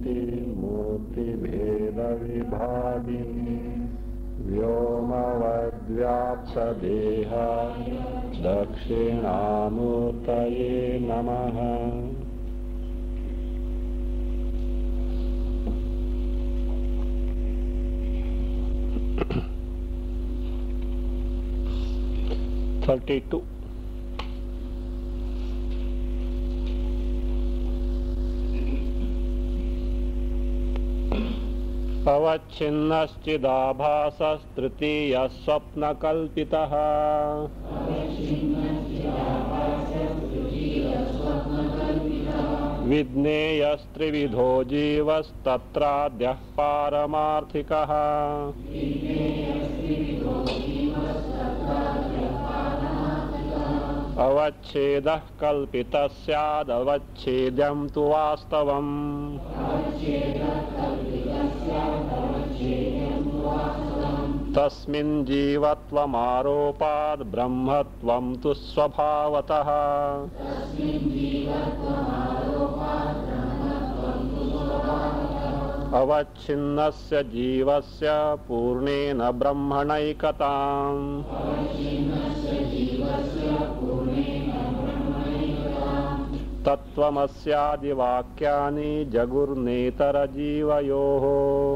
मूर्तिभेदविभागिनी व्योमवद्व्याप्तदेहाय दक्षिणामूर्तये नमः। अवच्छिन्नश्चिदाभासस्तृतीयः स्वप्नकल्पितः विज्ञेयस्त्रिविधो जीवस्तत्राद्यः पारमार्थिकः अवच्छेदः कल्पितः स्यादवच्छेद्यं तु वास्तवम् तस्मिन् जीवत्वमारोपाद् ब्रह्मत्वं तु स्वभावतः अवच्छिन्नस्य जीवस्य पूर्णेन ब्रह्मणैकताम् तत्त्वमस्यादिवाक्यानि जगुर्नेतरजीवयोः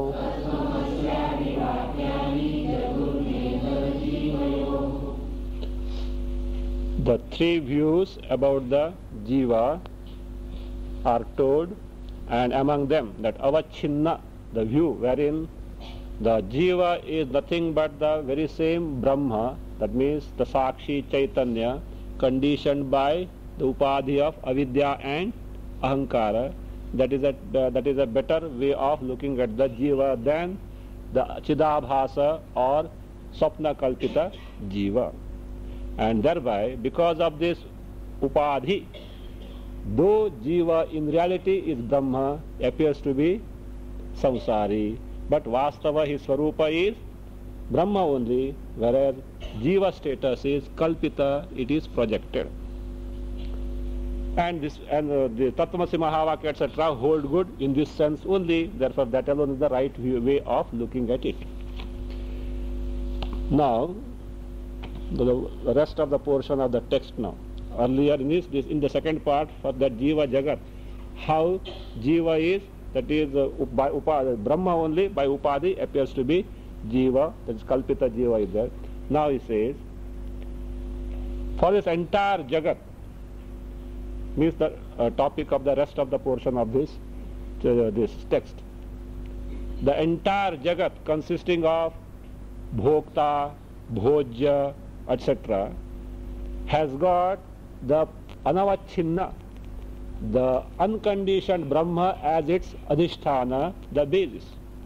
The three views about the jiva are told, and among them that avachinna, the view wherein the jiva is nothing but the very same Brahma, that means the Sakshi Chaitanya conditioned by the upadhi of avidya and ahankara. That is a better way of looking at the jiva than the chidabhasa or swapna kalpita jiva. And thereby, because of this upadhi, though jiva in reality is Brahma, appears to be samsari, but vastava his svarupa is Brahma only, whereas jiva status is kalpita, it is projected. And the Tattvamasi Mahavakya etc. hold good in this sense only, therefore that alone is the right way of looking at it. Now, the rest of the portion of the text now. Earlier in the second part for that jiva jagat, how jiva is, that is by upadhi, Brahma only by upadhi appears to be jiva, that is kalpita jiva is there. Now he says, for this entire jagat, means the topic of the rest of the portion of this text. The entire jagat consisting of bhokta, bhojya, etc. has got the anavachinna, the unconditioned Brahma as its adhisthana, the basis.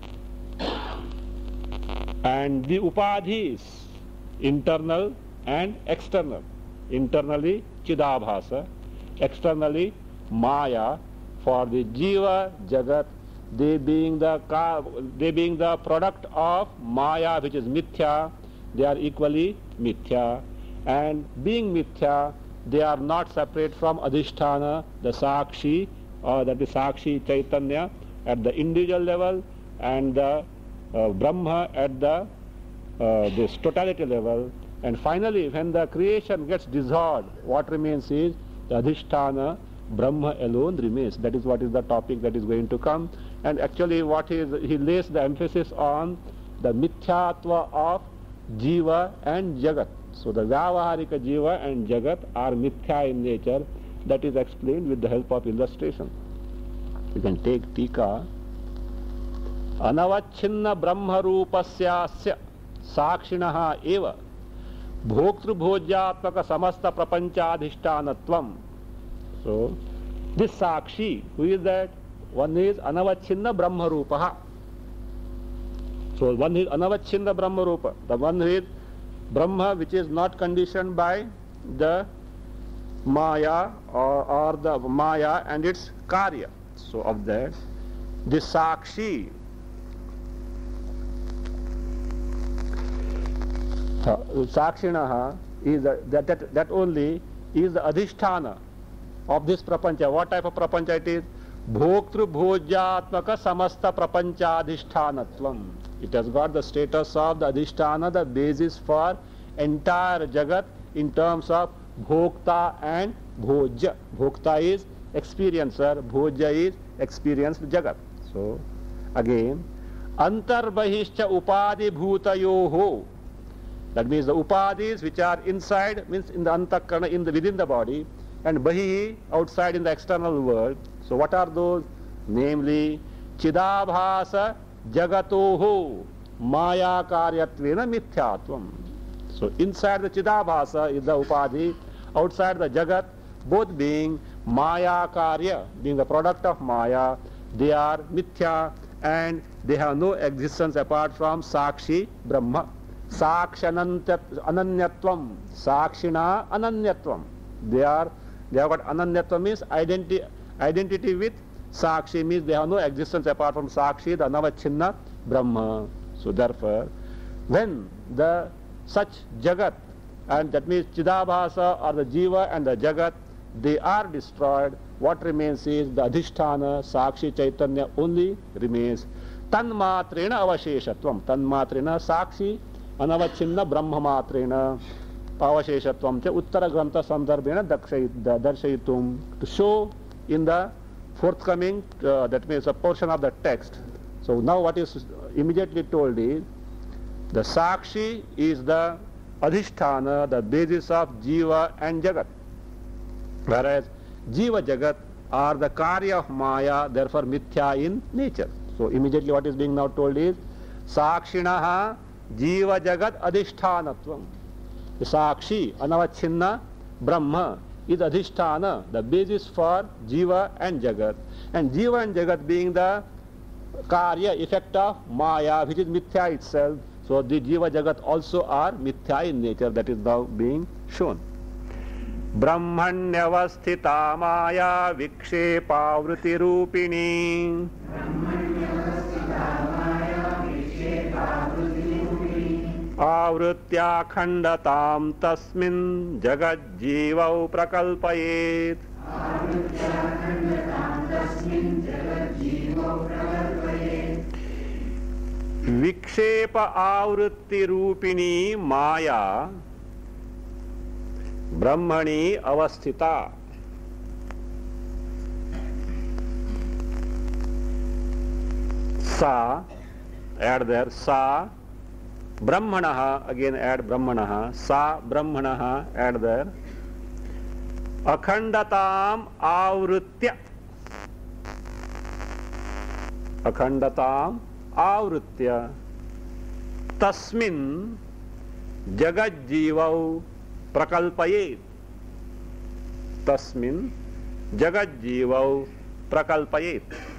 And the upadhis, internal and external. Internally chidabhasa, externally maya. For the jiva jagat, they being the product of maya, which is mithya, they are equally mithya, and being mithya, they are not separate from adhisthana, the sakshi, or that is sakshi chaitanya at the individual level, and the Brahma at the this totality level. And finally, when the creation gets dissolved, what remains is the adhisthana, Brahma alone remains. That is what is the topic that is going to come. And actually he lays the emphasis on the mithyatva of jiva and jagat. So the vyavaharika jiva and jagat are mithya in nature. That is explained with the help of illustration. You can take tika. Anavachinna brahma rupasyasya sakshinaha eva bhoktru bhojyatmaka samasta prapanchadhishtanatvam. So this sakshi, who is that? One is anavachinna brahma rupaha. So one is anavachinna brahma rupa. The one is Brahma which is not conditioned by the maya or the maya and its karya. So of that, this sakshi, sakshinaha, is that only is the adhisthana of this prapancha. What type of prapancha it is? Bhoktru Bhojyatmaka Samasta Prapanchadhishthanatvam. It has got the status of the Adhisthana, the basis for entire Jagat in terms of Bhokta and Bhojya. Bhokta is experiencer, Bhojya is experienced Jagat. So, again, Antarbahishcha Upadi Bhutayoho. That means the Upadis which are inside, means in the Antakarana, within the body, and Bahihi, outside in the external world. So what are those? Namely, Chidabhasa Jagatoho Maya Karyatvena Mithyatvam. So inside the Chidabhasa is the Upadhi, outside the Jagat, both being Maya Karya, being the product of Maya, they are Mithya and they have no existence apart from Sakshi Brahma. Sakshananyatvam, Sakshina Ananyatvam. They have got Ananyatvam means identity with Sakshi, means they have no existence apart from Sakshi, the Navachinna Brahma. So therefore, when the such Jagat, and that means Chidabhasa or the Jiva and the Jagat, they are destroyed, what remains is the Adhisthana, Sakshi Chaitanya only remains. Tanmatrena avasheshatvam. Tanmatrena Sakshi Anavachinna Brahma Matrena Avasheshatvam cha Uttara Grantha Sandarbhena Darshayitum, to show in the forthcoming, that means a portion of the text. So now what is immediately told is, the Sakshi is the Adhisthana, the basis of Jiva and Jagat. Whereas Jiva Jagat are the Karya of Maya, therefore Mithya in nature. So immediately what is being now told is, Sakshinaha Jiva Jagat Adhishthanatvam. The Sakshi, Anavachinna Brahma is Adhisthana, the basis for Jiva and Jagat. And Jiva and Jagat being the Karya, effect of Maya, which is Mithya itself. So the Jiva Jagat also are Mithya in nature, that is now being shown. Brahmanyavasthita Maya Vikshepavruti Rupini Avrutya Khandatam Tasmin Jagat Jivau Prakalpayet. Vikshepa Avrutti Rupini Maya Brahmani Avasthita. Sa, add there, Sa Brahmanaha, again add Brahmanaha, Sa Brahmanaha, add there. Akhandatam Avrutya. Akhandatam Avrutya Tasmin Jagat Jivau Prakalpayet. Tasmin Jagat Jivau Prakalpayet.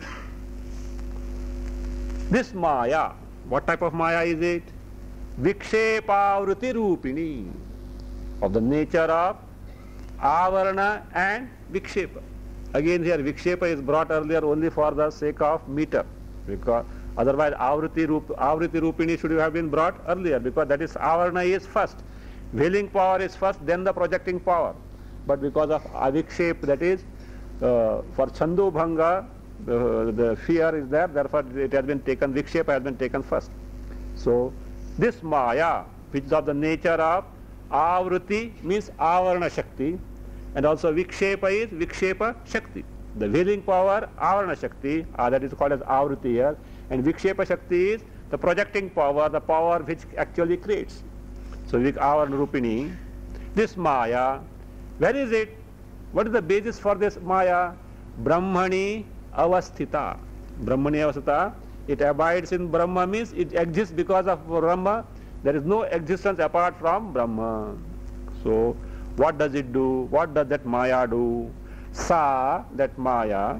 This Maya, what type of Maya is it? Vikshepavruti Rupini, of the nature of Avarana and Vikshepa. Again here Vikshepa is brought earlier only for the sake of meter, because otherwise Avruti Rupini should have been brought earlier, because that is Avarana is first, veiling power is first, then the projecting power. But because of Avikshep, that is for Chandu Bhanga, the fear is there, therefore it has been taken, Vikshepa has been taken first. So this Maya, which is of the nature of Avruti, means Avarana Shakti, and also Vikshepa is Vikshepa Shakti. The veiling power, Avarana Shakti, that is called as Avruti here, and Vikshepa Shakti is the projecting power, the power which actually creates. So Avarana Rupini, this Maya, where is it? What is the basis for this Maya? Brahmani Avasthita. Brahmani Avasthita, it abides in Brahma, means it exists because of Brahma. There is no existence apart from Brahma. So what does it do? What does that Maya do? Sa, that Maya,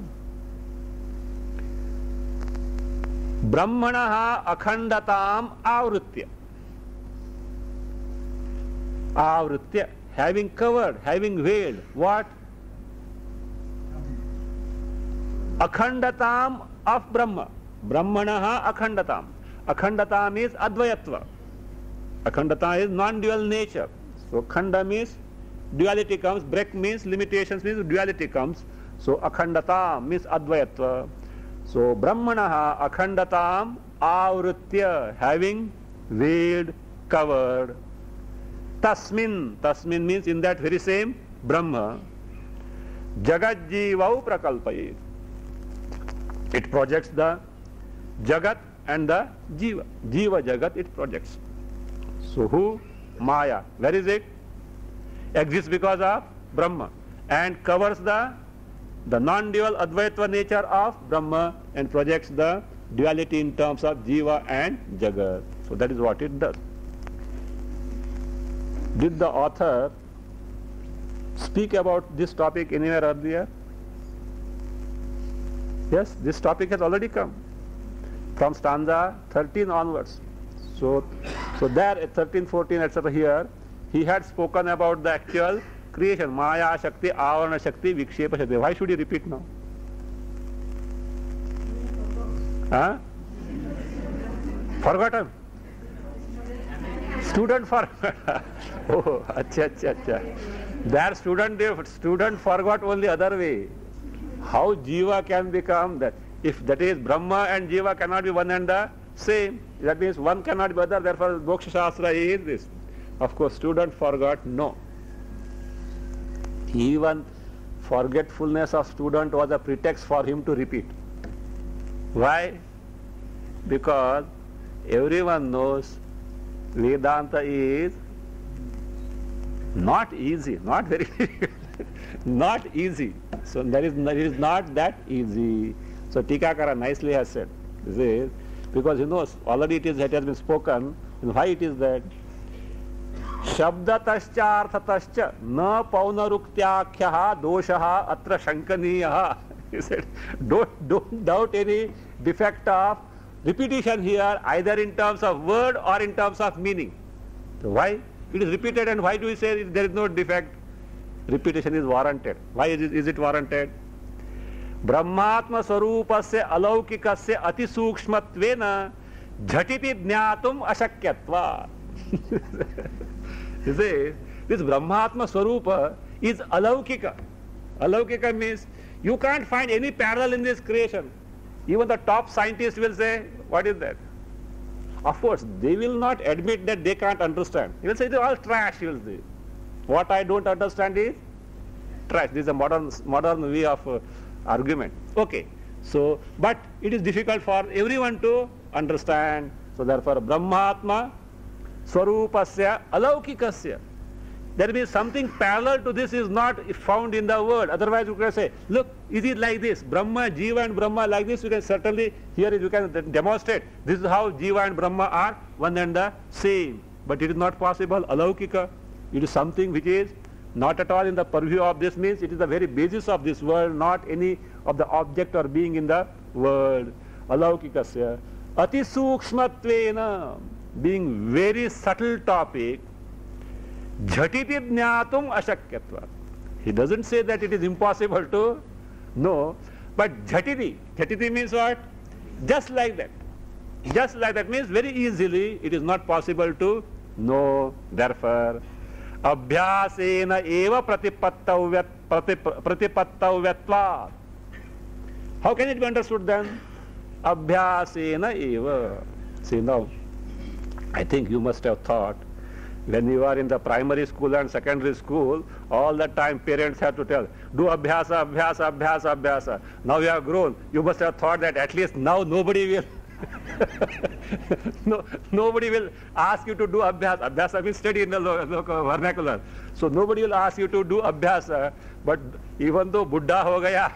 Brahmanaha Akhandatam Avrutya. Avrutya, having covered, having veiled, what? Akhandatam of Brahma. Brahmanaha Akhandatam. Akhandatam is Advayatva. Akhandata is non-dual nature. So Khanda means duality comes, break means limitations, means duality comes. So akhandatam means advayatva. So brahmanaha akhandatam avritya, having veiled, covered. Tasmin, tasmin means in that very same Brahma. Jagat jivau prakalpayet. It projects the Jagat and the Jiva. Jiva Jagat it projects. So who? Maya. Where is it? Exists because of Brahma and covers the non-dual Advaitva nature of Brahma and projects the duality in terms of Jiva and Jagat. So that is what it does. Did the author speak about this topic anywhere earlier? Yes, this topic has already come from stanza 13 onwards. So there at 13, 14, etc. here, he had spoken about the actual creation, Maya Shakti, Avarana Shakti, Vikshepa Shakti. Why should he repeat now? Huh? Forgotten? Student forgot. Oh, acha. Their student forgot only other way. How Jiva can become that? If that is Brahma and Jiva cannot be one and the same, that means one cannot be other, therefore Moksha Shastra is this. Of course, student forgot, no. Even forgetfulness of student was a pretext for him to repeat. Why? Because everyone knows Vedanta is not easy, not very not easy. So that is not that easy. So Tikakara nicely has said, this is because he knows already it has been spoken. And why it is that? Shabdatascha arthatascha na paunaruktyakyaha doshaha atra shankaniyaha. He said, don't doubt any defect of repetition here, either in terms of word or in terms of meaning. So why? It is repeated, and why do we say there is no defect? Repetition is warranted. Why is it warranted? Brahmatma svarupasya alaukikasya ati sukshmatvena jhatiti jnatum ashakyatva. You see, this Brahmatma Swarupa is alaukika. Alaukika means you can't find any parallel in this creation. Even the top scientists will say, what is that? Of course, they will not admit that they can't understand. They will say, it's all trash, he will say. What I don't understand is trash. This is a modern way of argument. Okay. So, but it is difficult for everyone to understand. So therefore, Brahmatma Swarupasya Alaukikasya. There means something parallel to this is not found in the world. Otherwise you can say, look, is it like this? Brahma, Jiva and Brahma like this? You can certainly, here you can demonstrate. This is how Jiva and Brahma are one and the same. But it is not possible. Alaukika. It is something which is not at all in the purview of this, means it is the very basis of this world, not any of the object or being in the world. Alaukikasya. Ati sukshmatvena, being very subtle topic, jhatiti jnatum ashakyatva. He doesn't say that it is impossible to know, but jhatiti. Jhatiti means what? Just like that. Just like that means very easily it is not possible to know. Therefore, abhyasena eva pratipattavyattva. How can it be understood then? Abhyasena eva. See now, I think you must have thought, when you are in the primary school and secondary school, all the time parents have to tell, do abhyasa, abhyasa, abhyasa, abhyasa. Now you have grown, you must have thought that at least now nobody will nobody will ask you to do abhyasa. Abhyasa means study in the local vernacular. So nobody will ask you to do abhyasa, but even though Buddha ho gaya,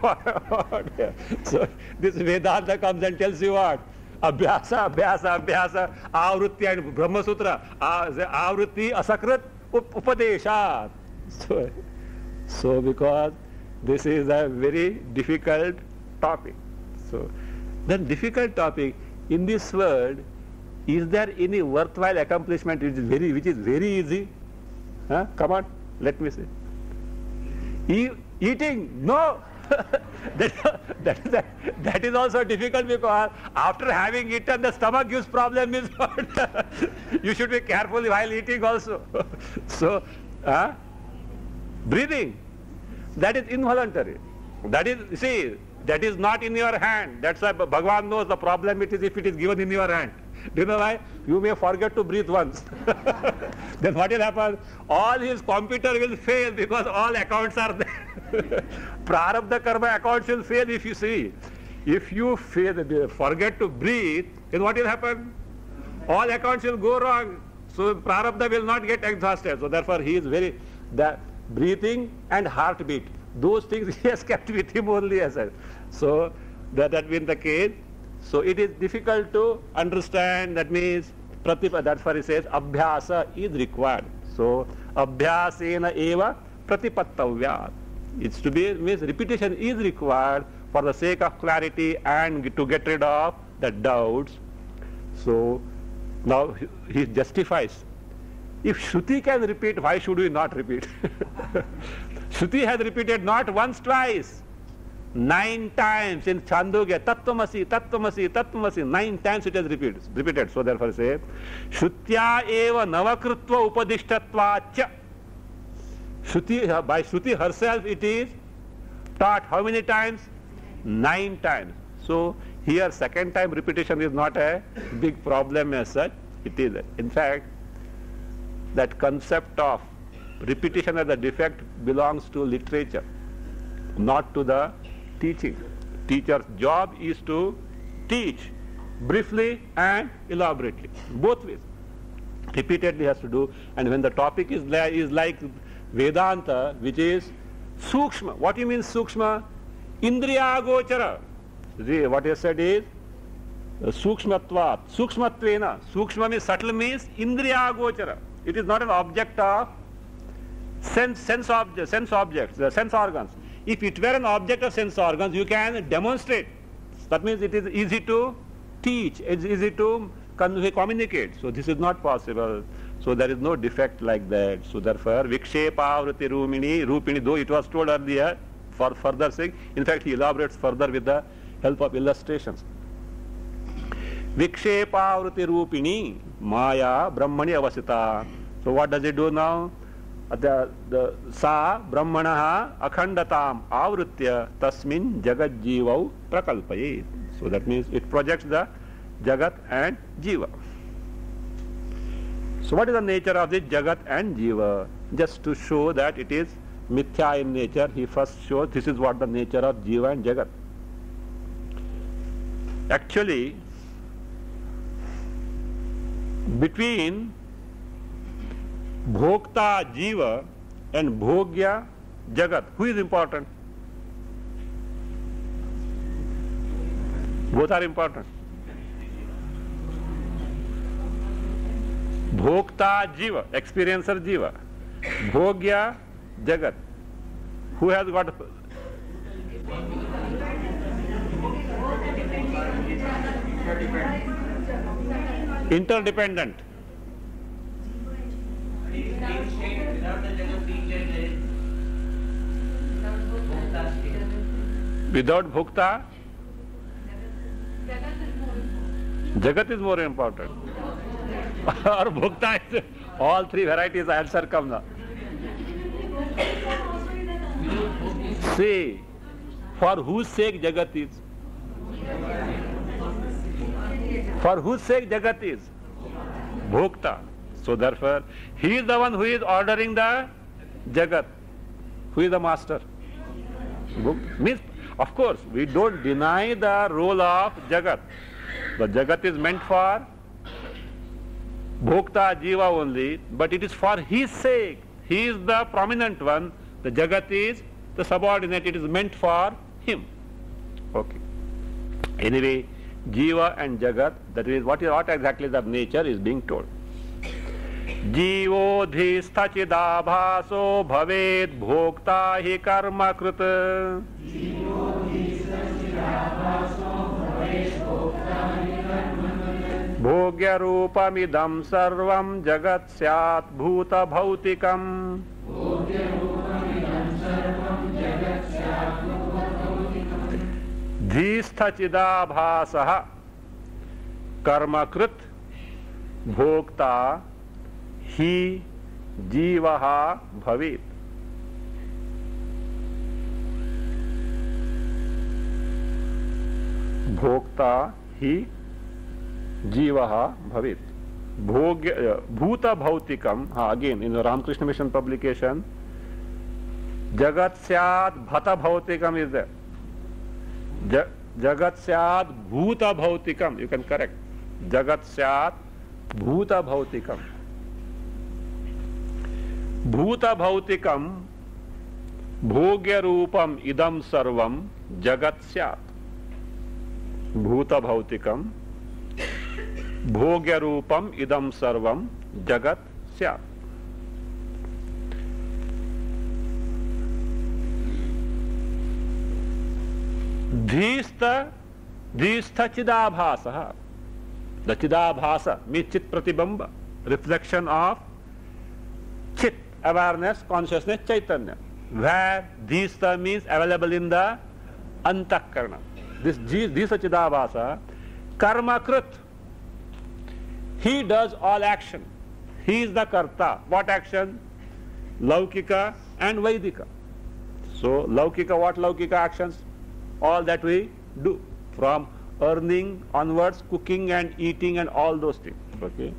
so this Vedanta comes and tells you what? Abhyasa, abhyasa, abhyasa, avrutti and Brahma Sutra, avrutti asakrit upadeshat. So because this is a very difficult topic. So then difficult topic in this world, is there any worthwhile accomplishment which is very easy? Huh? Come on, let me see. Eating? No. that is also difficult, because after having eaten the stomach gives problem is what? You should be careful while eating also. So breathing, that is involuntary. That is, see, that is not in your hand. That's why Bhagavan knows the problem it is if it is given in your hand. Do you know why? You may forget to breathe once. Then what will happen? All his computer will fail because all accounts are there. Prarabdha karma accounts will fail if you see. If you forget to breathe, then what will happen? All accounts will go wrong. So Prarabdha will not get exhausted. So therefore he is very, that breathing and heartbeat, those things he has kept with him only as well. So that being the case, so it is difficult to understand. That means that's why he says abhyasa is required. So abhyasena eva pratipattavya. It's to be, means repetition is required for the sake of clarity and to get rid of the doubts. So now he justifies. If Shruti can repeat, why should we not repeat? Shruti has repeated not once, twice, 9 times in Chandogya, Tattvamasi, Tattvamasi, Tattvamasi, 9 times it has repeated. So therefore say, Shrutya eva navakrutva upadishtatvacha. Shruti, by Shruti herself it is taught how many times? 9 times. So here second time repetition is not a big problem as such. It is, in fact, that concept of repetition as a defect belongs to literature, not to the teaching. Teacher's job is to teach briefly and elaborately, both ways. Repeatedly has to do. And when the topic is like Vedanta, which is Sukshma. What do you mean Sukshma? Indriya gochara. What you said is Sukshmatvat, Sukshmatvena. Sukshma means subtle, means Indriya gochara. It is not an object of sense objects, the sense organs. If it were an object of sense organs, you can demonstrate. That means it is easy to teach, it's easy to communicate. So this is not possible. So there is no defect like that. So therefore, Vikshepavriti Rupini, though it was told earlier for further sake, in fact he elaborates further with the help of illustrations. Vikshepavriti Rupini Maya Brahmani Avasita. So what does it do now? The Sa Brahmanaha Akhandatam Avritya Tasmin Jagat Jivau Prakalpayet. So that means it projects the Jagat and Jiva. So what is the nature of this Jagat and Jiva? Just to show that it is mithya in nature, he first shows this is what the nature of Jiva and Jagat. Actually, between Bhokta Jiva and Bhogya Jagat, who is important? Both are important. Bhokta Jiva, experiencer Jiva. Bhogya Jagat. Who has got? Interdependent. Without Bhokta, Jagat is more important. Or Bhokta is, all three varieties answer come now. See, for whose sake Jagat is? For whose sake Jagat is? Bhokta. So therefore, he is the one who is ordering the Jagat. Who is the master? Means, of course, we don't deny the role of Jagat. The Jagat is meant for Bhokta Jiva only, but it is for his sake. He is the prominent one. The Jagat is the subordinate. It is meant for him. Okay. Anyway, Jiva and Jagat, that is what exactly the nature is being told. Jivodhistha chidabhaso bhaved bhokta hi karma krita. Bhogya rupamidam sarvam jagat syat bhuta bhautikam. Dhistha chidabhasaha karmakrit bhokta hi jivaha bhavit. Bhokta hi jivaha bhavit. Bhuta bhautikam, again in the Ramakrishna Mission publication, Jagat Syad Bhata Bhautikam is there. Jagat Syad Bhuta Bhautikam, you can correct. Jagat Syad Bhuta Bhautikam. Bhuta Bhautikam Bhogya Rupam Idam Sarvam Jagat Syat. Bhuta Bhautikam Bhogya Rupam Idam Sarvam Jagat Syat. Dhista Chidabhasa. The Chidabhasa means Chit Pratibamba, reflection of Chit, awareness, consciousness, Chaitanya. Where Dhista means available in the Antakarna. This Dhista Chidabhasa, Karma Krit. He does all action. He is the Karta. What action? Laukika and Vaidika. So, Laukika, what Laukika actions? All that we do, from earning onwards, cooking and eating and all those things. Okay.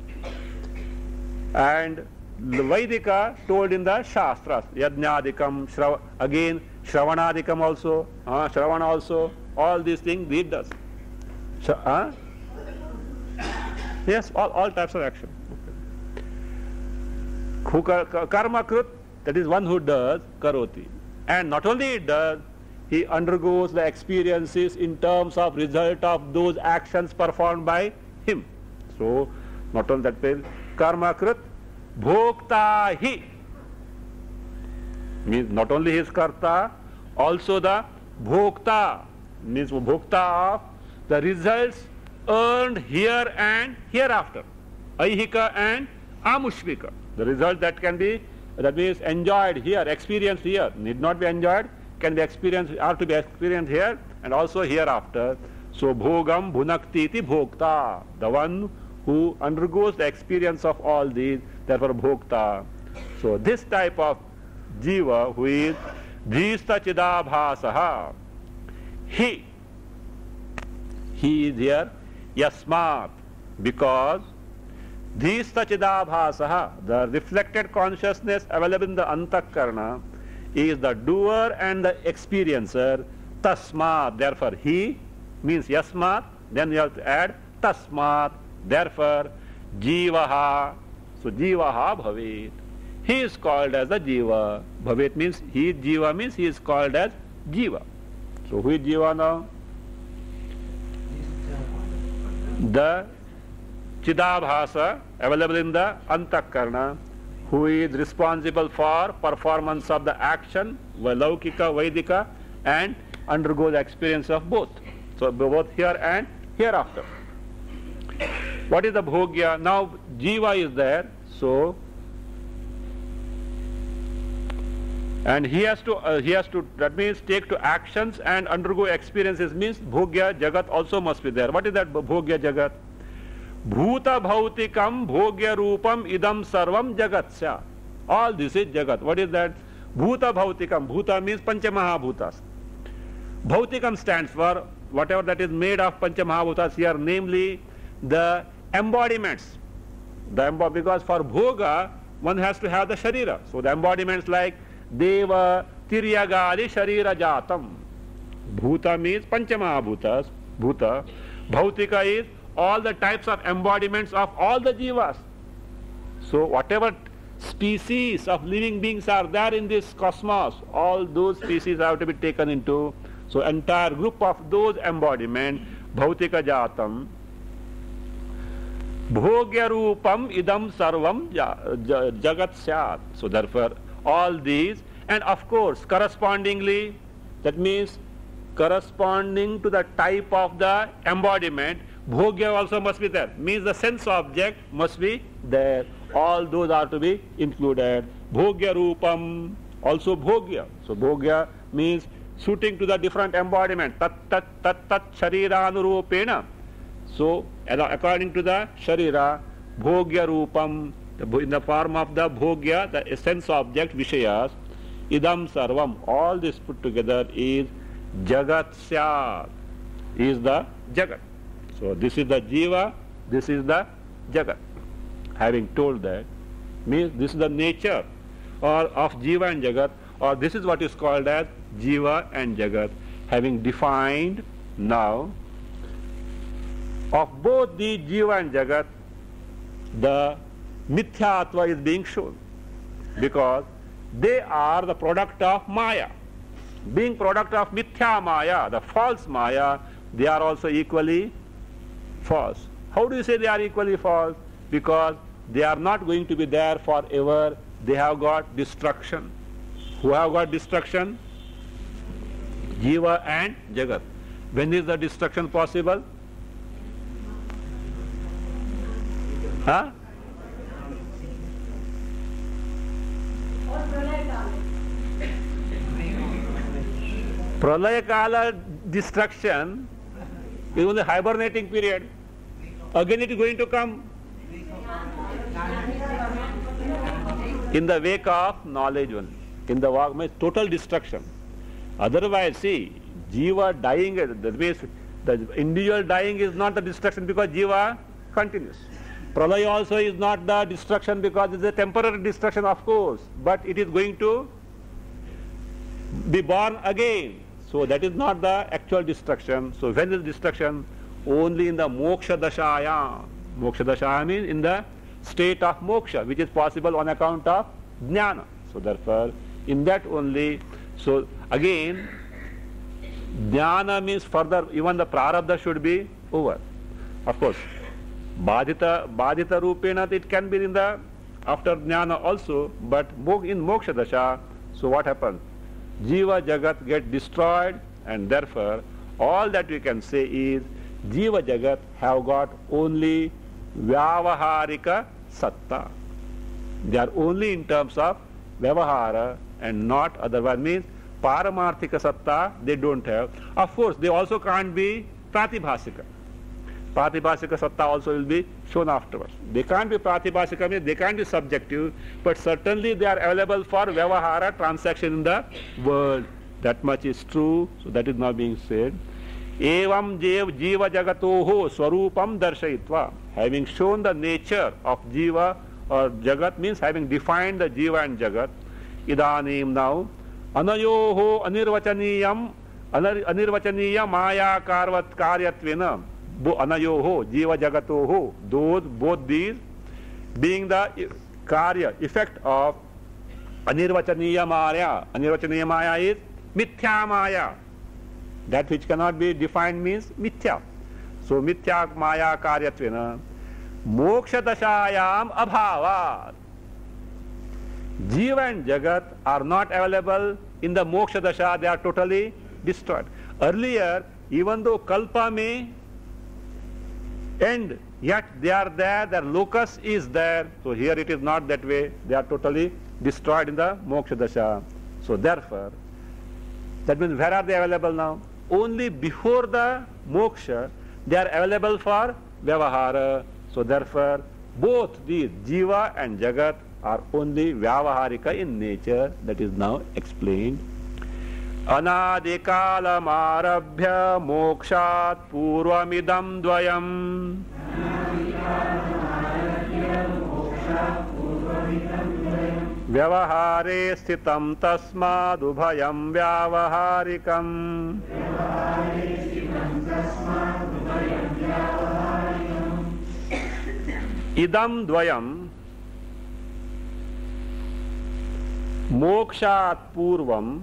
And Vaidika told in the Shastras, Yajnadikam, again Shravanadikam also, Shravana also, all these things he does. Yes, all types of action. Okay. Karma Krut, that is one who does, Karoti. And not only it does, he undergoes the experiences in terms of result of those actions performed by him. So, not only that way, Karma Krit, Bhokta hi, means not only his Karta, also the Bhokta, means Bhokta of the results earned here and hereafter, Aihika and Amushvika. The result that can be, that means enjoyed here, experienced here, need not be enjoyed, can be experienced, are to be experienced here and also hereafter. So Bhogam Bhunakti iti Bhokta, the one who undergoes the experience of all these, therefore Bhokta. So this type of Jiva who is Dhista Chidabhasaha, he is here Yasmat, because Dhista Chidabhasaha, the reflected consciousness available in the Antakarna, is the doer and the experiencer. Tasmat, therefore he means Yasmat, then you have to add Tasmat, therefore Jivaha. So Jivaha Bhavit. He is called as a Jiva. Bhavit means he is Jiva, means he is called as Jiva. So who is Jiva now? The Chidabhasa available in the Antakarna, who is responsible for performance of the action, Laukika, Vaidika, and undergo the experience of both. So both here and hereafter. What is the Bhogya? Now Jiva is there, so and he has to that means take to actions and undergo experiences, means Bhogya Jagat also must be there. What is that Bhogya Jagat? Bhuta Bhautikam Bhogya Rupam Idam Sarvam Jagatsya. All this is Jagat. What is that? Bhuta Bhautikam. Bhuta means Panchamahabhutas. Bhautikam stands for whatever that is made of Panchamahabhutas here, namely the embodiments. Because for Bhoga, one has to have the Sharira. So the embodiments like Deva, Tiryagali, Sharira Jatam. Bhuta means Panchamahabhutas. Bhuta. Bhautika is all the types of embodiments of all the jivas. So whatever species of living beings are there in this cosmos, all those species have to be taken into. So entire group of those embodiments, Bhautika Jatam, Bhogya Rupam Idam Sarvam Jagat Syat. So therefore all these, and of course correspondingly, that means corresponding to the type of the embodiment, Bhogya also must be there. Means the sense object must be there. All those are to be included. Bhogya Rupam, also Bhogya. So Bhogya means suiting to the different embodiment. Tat tat tat tat Sharira Anurupena. So according to the Sharira, Bhogya Rupam, in the form of the Bhogya, the sense object Vishayas, Idam Sarvam, all this put together is Jagat Syat, is the Jagat. So this is the Jiva, this is the Jagat. Having told that, means this is the nature or of Jiva and Jagat, or this is what is called as Jiva and Jagat. Having defined now, of both the Jiva and Jagat, the Mithyatva is being shown, because they are the product of Maya. Being product of Mithya Maya, the false Maya, they are also equally false. How do you say they are equally false? Because they are not going to be there forever. They have got destruction. Who have got destruction? Jiva and Jagat. When is the destruction possible? Huh? Pralaya Kala destruction is only hibernating period. Again it is going to come in the wake of knowledge only. In the wake means total destruction. Otherwise, see, Jiva dying, that means the individual dying is not the destruction, because Jiva continues. Pralaya also is not the destruction, because it is a temporary destruction, of course, but it is going to be born again. So that is not the actual destruction. So when is destruction? Only in the moksha dashaya. Moksha dashaya means in the state of moksha, which is possible on account of jnana. So therefore, in that only, so again, jnana means further, even the prarabdha should be over. Of course, badhita rupena, it can be in the after jnana also, but in moksha dasha, so what happens? Jiva Jagat get destroyed, and therefore all that we can say is Jiva Jagat have got only Vyavaharika Satta. They are only in terms of Vyavahara and not otherwise, means Paramarthika Satta they don't have. Of course, they also can't be Pratibhasika. Pratibhasika Satta also will be shown afterwards. They can't be Pratibhasika, means they can't be subjective, but certainly they are available for Vyavahara transaction in the world. That much is true, so that is now being said. Evam Jiva Jagatoho Swarupam Darshayitva. Having shown the nature of Jiva or Jagat, means having defined the Jiva and Jagat, Idanim now, Anayoho Anirvachaniya Maya Karyatvena. Anayoho, Jiva Jagatoho, both these being the karya, effect of Anirvachaniya Maya. Anirvachaniya Maya is Mithya Maya. That which cannot be defined means Mithya. So Mithya Maya Karyatvena. Moksha Dashayam Abhava. Jiva and Jagat are not available in the Moksha Dasha, they are totally destroyed. Earlier, even though Kalpa may end, yet they are there, their locus is there. So here it is not that way, they are totally destroyed in the moksha dasha. So therefore, that means where are they available now? Only before the moksha they are available for vyavahara. So therefore, both these jiva and jagat are only vyavaharika in nature. That is now explained. Anadikalam arabhya mokshat purvamidam dvayam vyavahare sthitam tasmad ubhayam vyavaharikam. Idam dvayam mokshat purvam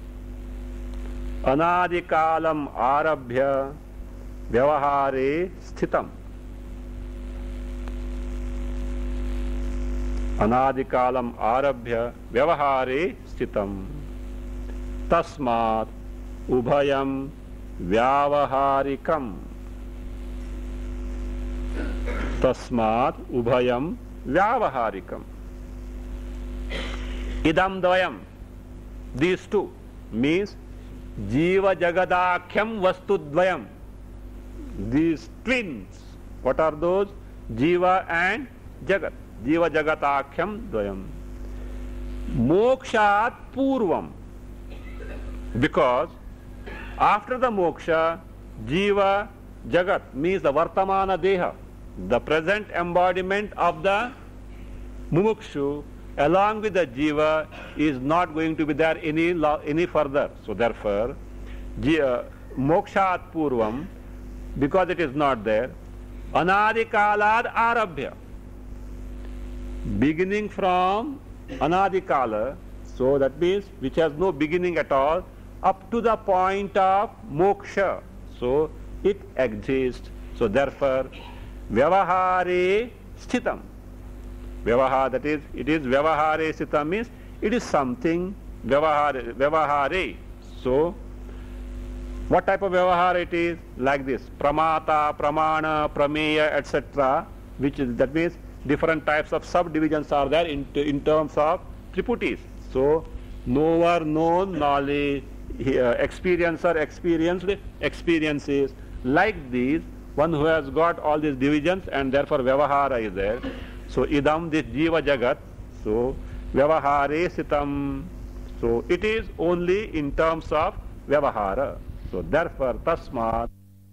anadikalam arabhya vyavahare sthitam. Anadikalam arabhya vyavahare sthitam. Tasmat ubhayam vyavaharikam. Tasmat ubhayam vyavaharikam. Idam dvayam, these two means Jiva Jagadakhyam Vastu Dvayam. These twins, what are those? Jiva and Jagat. Jiva Jagatakhyam Dvayam. Mokshat Purvam. Because after the moksha, Jiva Jagat means the Vartamana Deha, the present embodiment of the Mumukshu along with the Jiva is not going to be there any further. So therefore, Mokshat Purvam, because it is not there, Anadikalad Arabhya, beginning from Anadikala, so that means which has no beginning at all, up to the point of moksha. So it exists. So therefore, Vyavahare Sthitam. Vyavahara, that is, it is Vyavahare Sthitam means it is something Vyavahare. So what type of Vyavahara it is? Like this, Pramata, Pramana, Prameya, etc. That means different types of subdivisions are there in terms of triputis. So knower, known, knowledge, experiencer, experienced, experiences. Like these, one who has got all these divisions, and therefore Vyavahara is there. So idam, this Jiva Jagat, so Vyavahare Sitam. So it is only in terms of Vyavahara. So therefore Tasmat.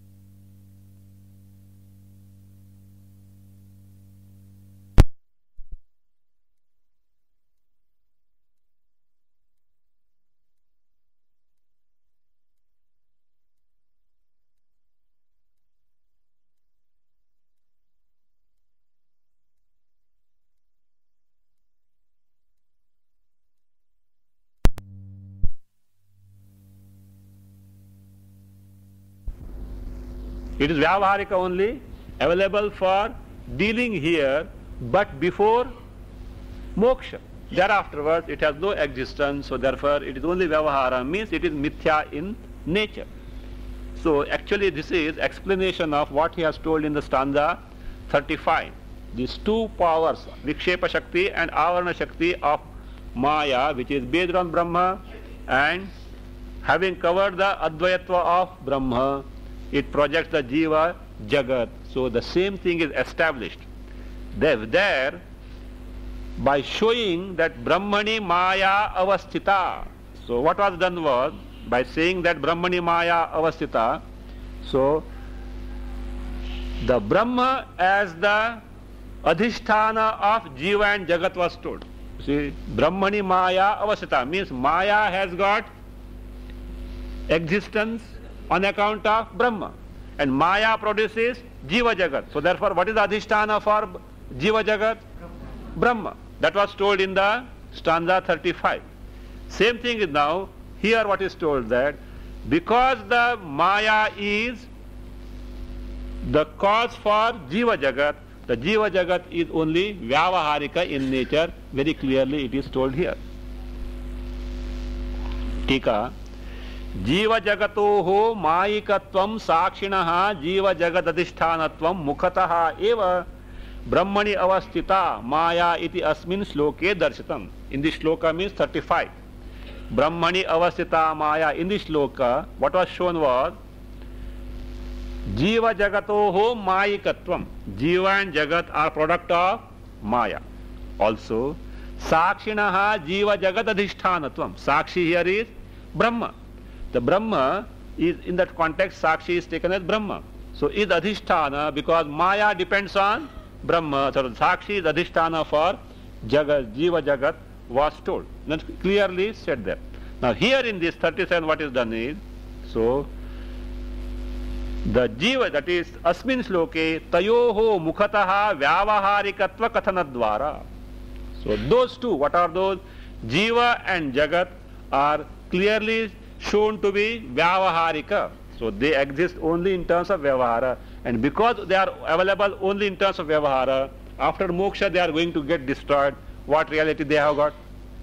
It is Vyavaharika only, available for dealing here, but before moksha. Thereafterwards, it has no existence, so therefore it is only Vyavahara, means it is mithya in nature. So actually this is explanation of what he has told in the stanza 35. These two powers, Vikshepa Shakti and Avarana Shakti of Maya, which is based on Brahma, and having covered the Advayatva of Brahma, it projects the Jiva Jagat. So the same thing is established. There, by showing that Brahmani Maya Avasthita. So what was done was, by saying that Brahmani Maya Avasthita, so the Brahma as the Adhisthana of Jiva and Jagat was told. See, Brahmani Maya Avasthita means Maya has got existence on account of Brahma, and Maya produces Jiva Jagat. So therefore, what is the Adhisthana for Jiva Jagat? Brahma. That was told in the stanza 35. Same thing is now, here what is told, that because the Maya is the cause for Jiva Jagat, the Jiva Jagat is only Vyavaharika in nature. Very clearly it is told here. Tika. Jiva Jagatoho Mayikatvam Sakshinaha Jiva Jagadadhishthanatvam Mukhataha Eva Brahmani Avasthita Maya iti asmin shloke darshitam. In this shloka means 35. Brahmani Avasthita Maya. In this shloka, what was shown was Jiva Jagatoho Mayikatvam. Jiva and Jagat are product of Maya. Also, Sakshinaha Jiva Jagadadhishthanatvam. Sakshi here is Brahma. The Brahma is, in that context, Sakshi is taken as Brahma. So is Adhisthana, because Maya depends on Brahma. So Sakshi is Adhisthana for Jagat, Jiva Jagat was told. That's clearly said there. Now here in this 37 what is done is, so the Jiva, that is Asmin Shloke, Tayoho Mukhataha Vyavaharikatva Kathanadvara. So those two, what are those? Jiva and Jagat are clearly shown to be Vyavaharika. So they exist only in terms of Vyavahara. And because they are available only in terms of Vyavahara, after moksha they are going to get destroyed. What reality they have got?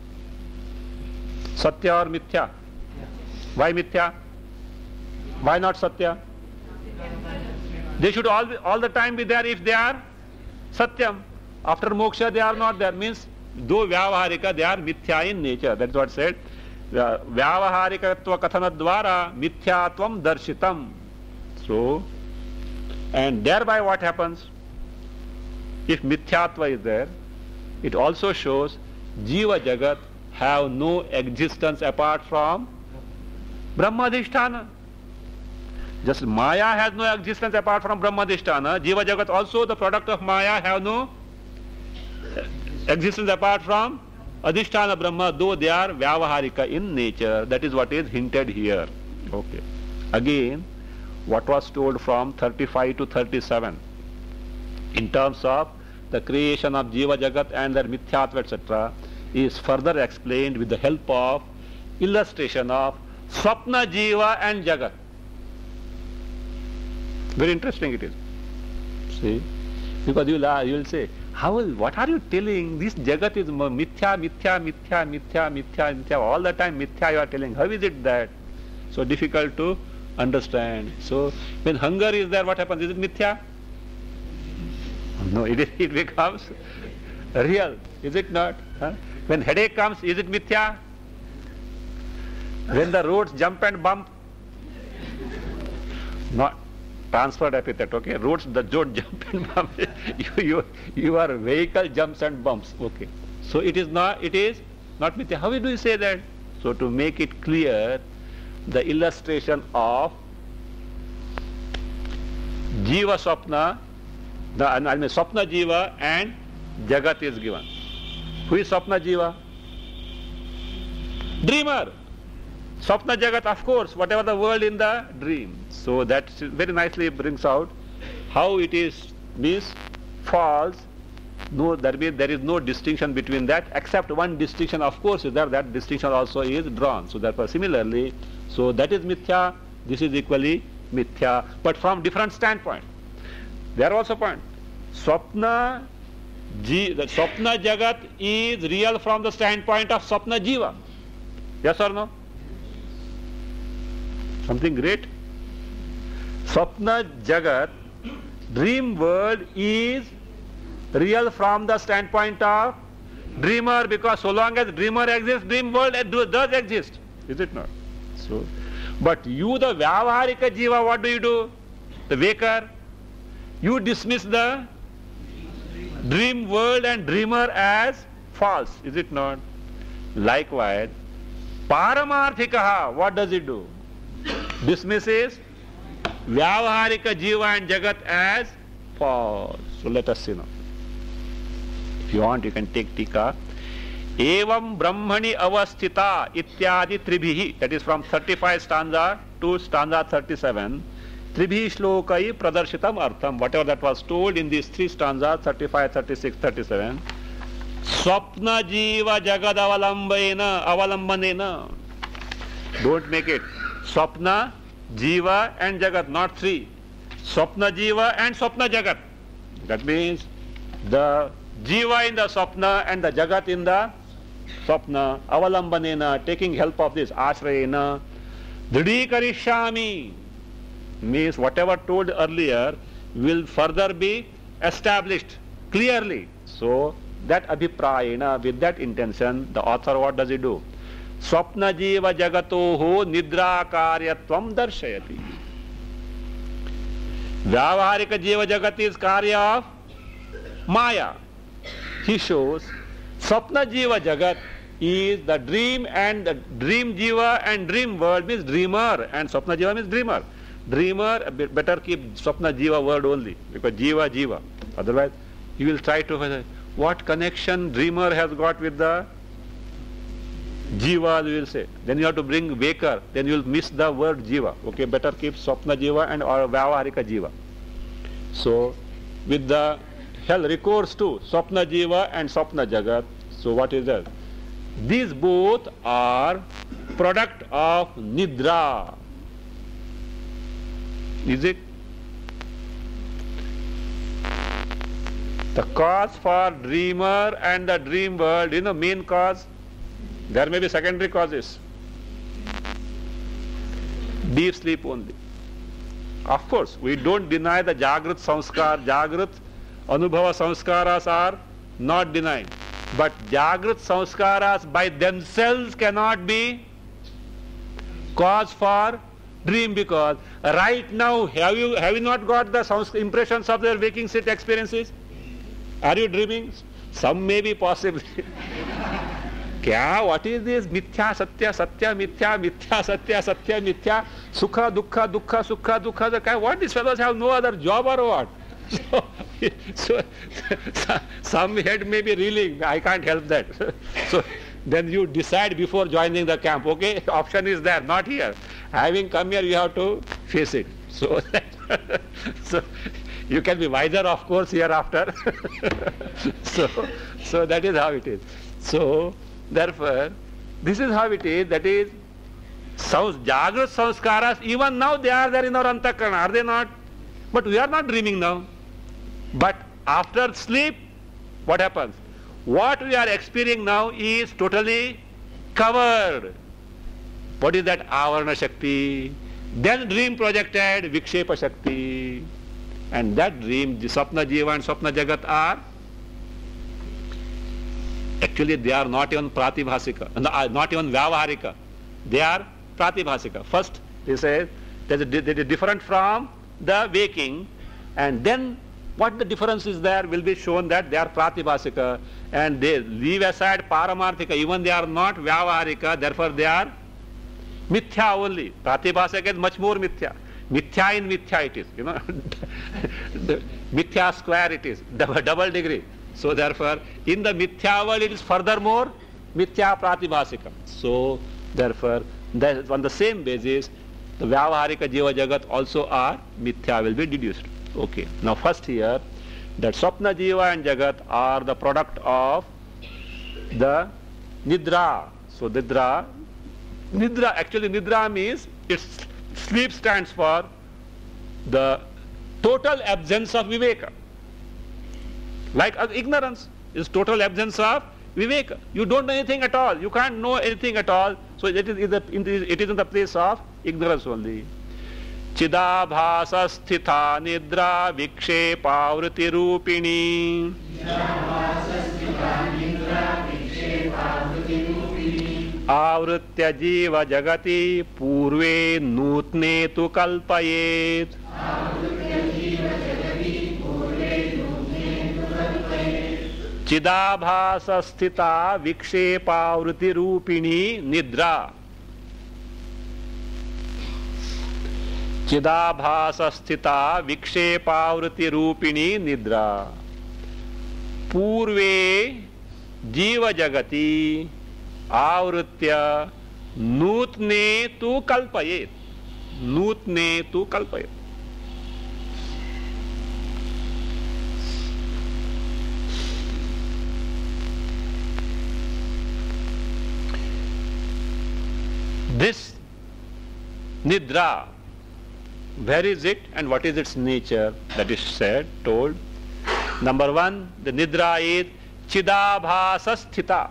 Satya or Mithya? Why Mithya? Why not Satya? They should all the time be there if they are Satyam. After moksha they are not there. Means, though Vyavaharika, they are Mithya in nature. That's what said. Vyavaharikatva kathanadvara mithyatvam darshitam. So, and thereby what happens? If mithyatva is there, it also shows Jiva Jagat have no existence apart from Brahmadhisthana. Just Maya has no existence apart from Brahmadhisthana. Jiva Jagat also, the product of Maya, have no existence apart from Adhisthana Brahma, though they are Vyavaharika in nature. That is what is hinted here. Okay. Again, what was told from 35 to 37 in terms of the creation of Jiva Jagat and their Mithyatva, etc., is further explained with the help of illustration of Swapna Jiva and Jagat. Very interesting it is. See? Because you will say, what are you telling? This Jagat is mithya, mithya, mithya, mithya, mithya, mithya. All the time mithya you are telling. How is it that? So difficult to understand. So when hunger is there, what happens? Is it mithya? No, it becomes real. Is it not? Huh? When headache comes, is it mithya? When the roads jump and bump? Not transferred epithet, okay? Roads, the road jump and bump. Your vehicle jumps and bumps, okay? So it is not mithya. How do you say that? So to make it clear, the illustration of Jiva Swapna, Swapna Jiva and Jagat is given. Who is Swapna Jiva? Dreamer. Swapna Jagat, of course, whatever the world in the dream. So that very nicely brings out how it is, means false. No, there is no distinction between that, except one distinction, of course, is there. That distinction also is drawn. So therefore, similarly, so that is mithya, this is equally mithya, but from different standpoint. There are also point. The Swapna Jagat is real from the standpoint of Swapna Jiva. Yes or no? Something great. Swapna Jagat, dream world, is real from the standpoint of dreamer, because so long as dreamer exists, dream world does exist. Is it not? So, but you, the Vyavaharika Jiva, what do? The waker, you dismiss the dream world and dreamer as false. Is it not? Likewise, Paramarthikaha, what does it do? Dismisses Vyavaharika Jiva and Jagat as false. So let us see now. If you want, you can take Tika. Evam Brahmani avasthita ityadi tribhihi. That is from 35 stanza to stanza 37. Tribhi shlokai pradarshitam artham. Whatever that was told in these three stanzas, 35, 36, 37. Swapna Jiva Jagad avalambanena. Don't make it Swapna, Jiva and Jagat, not three. Swapna Jiva and Swapna Jagat. That means the Jiva in the Swapna and the Jagat in the Swapna. Avalambanena, taking help of this. Ashrayena. Dridikarishyami means whatever told earlier will further be established clearly. So that abhiprayena, with that intention, the author, what does he do? Swapna Jiva Jagatoho Nidra Karyatvam Darshayati. Vyavaharika Jiva Jagat is Karya of Maya. He shows Swapna Jiva Jagat is the dream, and the dream Jiva and dream world means dreamer, and Swapna Jiva means dreamer. Dreamer, better keep Swapna Jiva word only, because Jiva, Jiva. Otherwise, you will try to, what connection dreamer has got with the Jiva, you will say. Then you have to bring Waker, then you will miss the word Jiva. Okay, better keep Swapna Jiva and or Vyavaharika Jiva. So, with the recourse to Swapna Jiva and Swapna Jagat, so what is that? These both are product of Nidra. Is it? The cause for dreamer and the dream world, main cause. There may be secondary causes. Deep sleep only. Of course, we don't deny the Jagrat Samskar, Jagrat Anubhava Samskaras are not denied. But Jagrat Samskaras by themselves cannot be cause for dream, because right now, have you not got the impressions of their waking state experiences? Are you dreaming? Some may be possibly. Kya? What is this? Mithya, satya, satya, mithya, mithya, satya, satya, mithya, sukha, dukkha, dukkha, sukha, dukkha. What these fellows have no other job or what? So some head may be reeling. I can't help that. So then you decide before joining the camp. Okay, option is there, not here. Having come here, you have to face it. So, so you can be wiser, of course, hereafter. So that is how it is. So therefore, this is how it is. That is, Jagrat Sanskaras, even now they are there in our Antakarana, are they not? But we are not dreaming now. But after sleep, what happens? What we are experiencing now is totally covered. What is that? Avarana Shakti. Then dream projected Vikshepa Shakti. And that dream, the Sapna Jiva and Sapna Jagat are, actually they are not even Pratibhasika, not even Vyavaharika. They are Pratibhasika. First, they say they are different from the waking, and then what the difference is there will be shown that they are Pratibhasika, and they leave aside Paramarthika. Even they are not Vyavaharika, therefore they are Mithya only. Pratibhasika is much more Mithya. Mithya in Mithya it is, you know. Mithya square it is, double degree. So therefore, in the Mithya world it is furthermore Mithya Pratibhasika. So therefore, on the same basis, the Vyavaharika Jiva Jagat also are Mithya will be deduced. Okay. Now first here, that Swapna Jiva and Jagat are the product of the Nidra. So Nidra, actually Nidra means, its sleep stands for the total absence of Viveka. Like ignorance is total absence of Viveka. You don't know anything at all. You can't know anything at all. So it is in the place of ignorance only. Chidabhasa sthita nidra vikshepavruti rupini. Avritya jiva jagati purve nutne tu kalpayet. Chidabhasa sthita vikshepavruti rupini nidra. Chidabhasa sthita vikshepavruti rupini nidra. Purve jiva jagati avritya nutne tu kalpayet. Nutne tu kalpayet. This Nidra, where is it and what is its nature? That is said, told. Number one, the Nidra is Chidabhasa Sthita.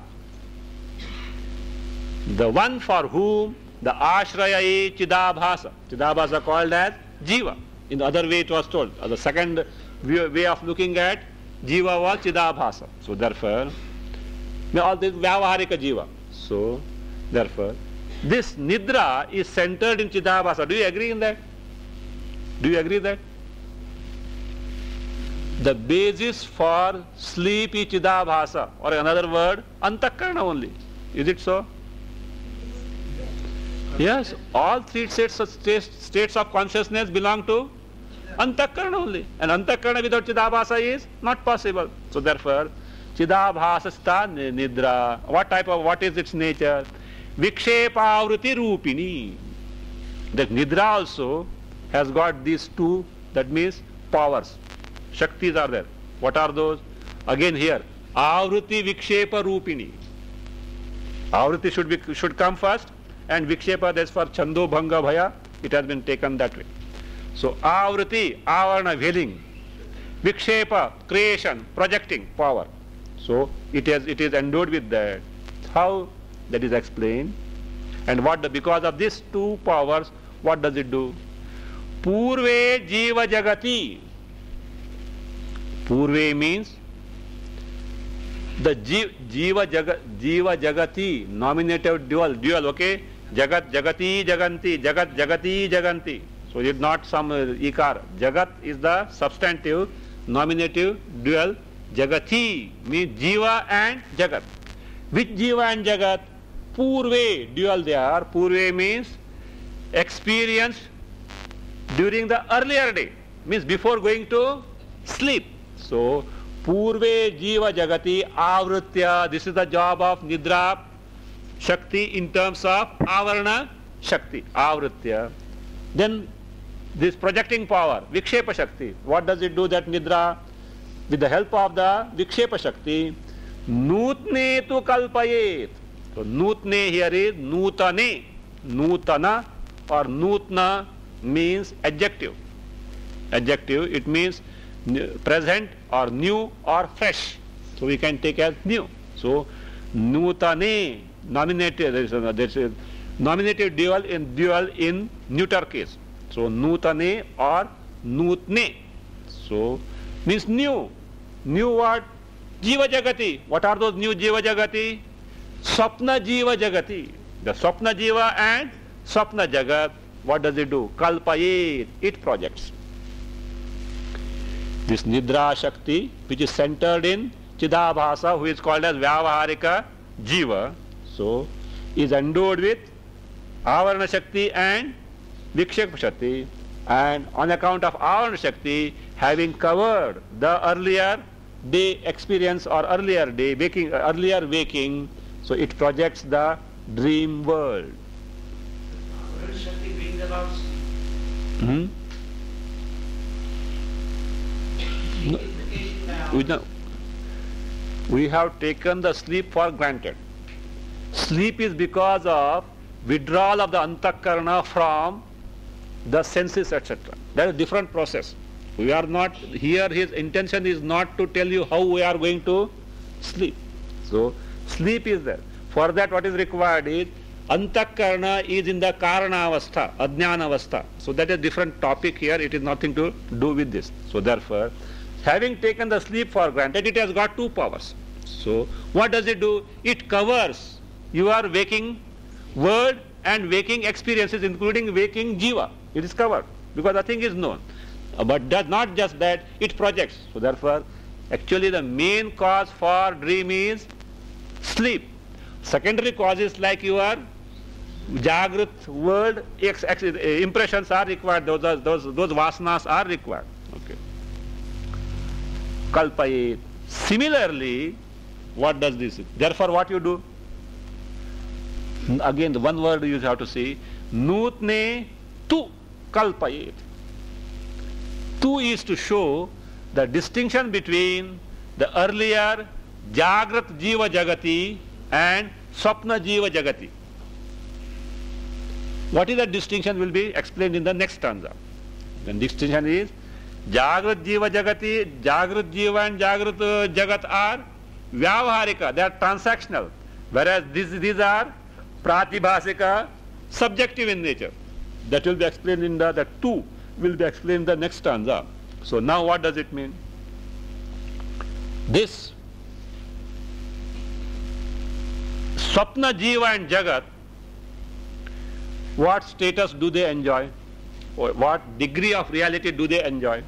The one for whom the Ashraya is Chidabhasa. Chidabhasa called as Jiva. In the other way it was told. The second way of looking at Jiva was Chidabhasa. So therefore, all this Vyavaharika Jiva. So therefore, this Nidra is centered in Chidabhasa. Do you agree in that? Do you agree that? The basis for sleep is Chidabhasa, or another word, Antakarana only. Is it so? Yes, all three states of consciousness belong to Antakarana only. And Antakarana without Chidabhasa is not possible. So therefore, Chidabhasa sta Nidra. What is its nature? Vikshepavruti Rupini. The Nidra also has got these two, that means powers. Shaktis are there. What are those? Again here, Avruti Vikshepa Rupini. Avruti should come first, and Vikshepa, that's for Chando Bhanga Bhaya, it has been taken that way. So Avruti, Avarana, veiling. Vikshepa, creation, projecting power. So it is endowed with that. How? That is explained. And because of these two powers, what does it do? Purve jiva jagati. Purve means the jiva jagati, nominative dual, okay? Jagat jagati jaganti, jagat jagati jaganti. So it is not some ikar. Jagat is the substantive, nominative dual. Jagati means jiva and jagat. Which Jiva and Jagat? Purve, dual they are. Purve means experience during the earlier day, means before going to sleep. So, Purve Jiva Jagati Avritya, this is the job of Nidra Shakti in terms of Avarana Shakti, Avritya. Then this projecting power, Vikshepa Shakti, what does it do, that Nidra? With the help of the Vikshepa Shakti, Nutne tu kalpayet. So Nutne here is Nutane. Nutana or Nutna means adjective. Adjective, it means present or new or fresh. So we can take as new. So Nutane, nominative, there is a nominative dual in neuter case. So Nutane or Nutne. So means new. New what? Jiva Jagati. What are those new Jiva Jagati? Swapna Jiva Jagati. The Swapna Jiva and Swapna Jagat, what does it do? Kalpayet, it projects. This Nidra Shakti, which is centered in Chidabhasa, who is called as Vyavaharika Jiva, so is endowed with Avarana Shakti and Vikshepa Shakti, and on account of Avarana Shakti having covered the earlier day experience or earlier day waking, earlier waking, so it projects the dream world. Avarana Shakti brings about sleep. We have taken the sleep for granted. Sleep is because of withdrawal of the antakarana from the senses, etc. That is a different process. We are not here, his intention is not to tell you how we are going to sleep. So sleep is there. For that what is required is antakarana is in the karana avastha, ajnana avastha. So that is a different topic here, it is nothing to do with this. So therefore, having taken the sleep for granted, it has got two powers. So what does it do? It covers your waking world and waking experiences, including waking jiva. It is covered because the thing is known. But does not just that, it projects. So therefore, actually the main cause for dream is sleep. Secondary causes like your Jagrat world impressions are required, those vasanas are required. Okay. Kalpayet. Similarly, what does this? Therefore, what you do? Again, the one word you have to see. Nutne tu kalpayet. Tu is to show the distinction between the earlier Jagrat Jiva Jagati and Swapna Jiva Jagati. What is the distinction will be explained in the next stanza. The distinction is Jagrat Jiva Jagati, Jagrat Jiva and Jagrat Jagat are Vyavaharika, they are transactional, whereas these are Pratibhasika, subjective in nature. That will be explained in the two will be explained in the next stanza. So now what does it mean? This Swapna Jiva and Jagat, what status do they enjoy? Or what degree of reality do they enjoy?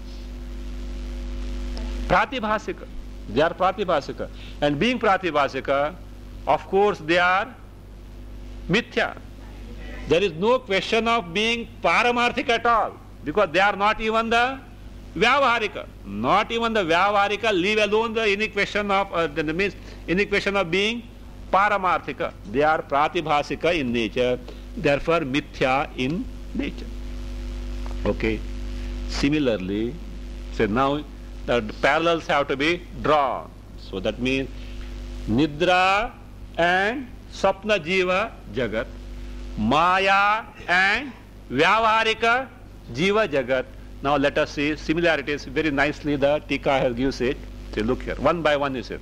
Pratibhasika. They are Pratibhasika. And being Pratibhasika, of course they are Mithya. There is no question of being Paramarthika at all, because they are not even the Vyavaharika. Not even the Vyavaharika, leave alone the any question of any question of being Paramarthika. They are Pratibhasika in nature, therefore Mithya in nature. Okay. Similarly, so now the parallels have to be drawn. So that means Nidra and Swapna Jiva Jagat, Maya and Vyavaharika Jiva Jagat. Now let us see similarities. Very nicely the Tika has gives it. See, look here. One by one is it.